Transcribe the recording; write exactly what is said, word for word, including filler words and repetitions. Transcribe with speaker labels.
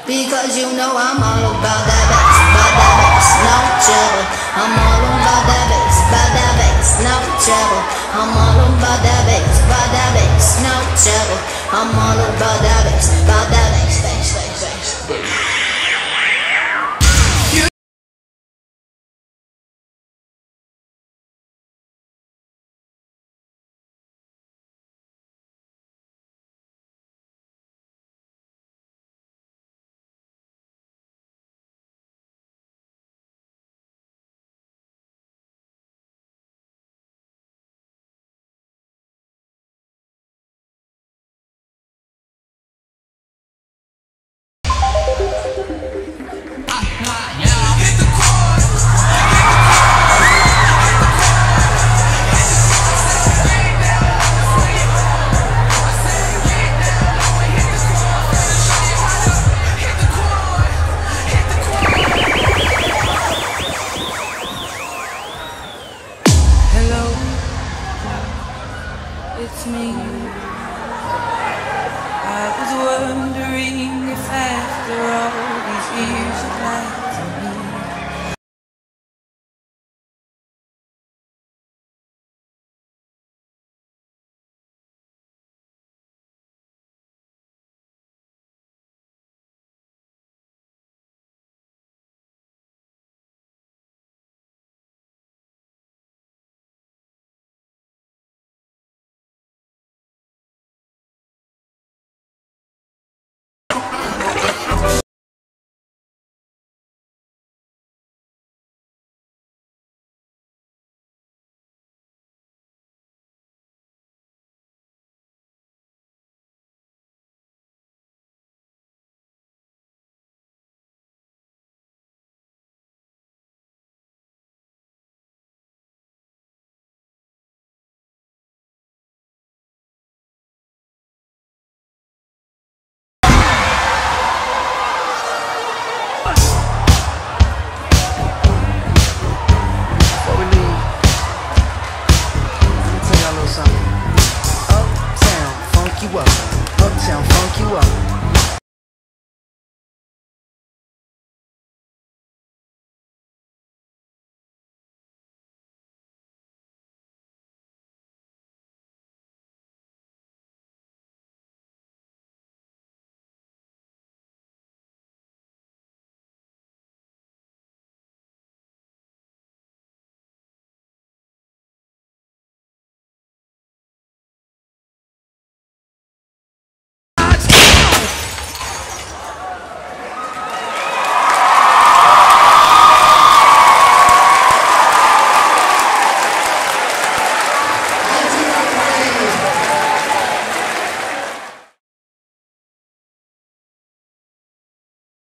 Speaker 1: Because you know I'm all about that bass, about that bass, no trouble. I'm all about that bass, about that bass, no trouble. I'm all about that bass, about that bass, no trouble. I'm all about that bass, about that bass.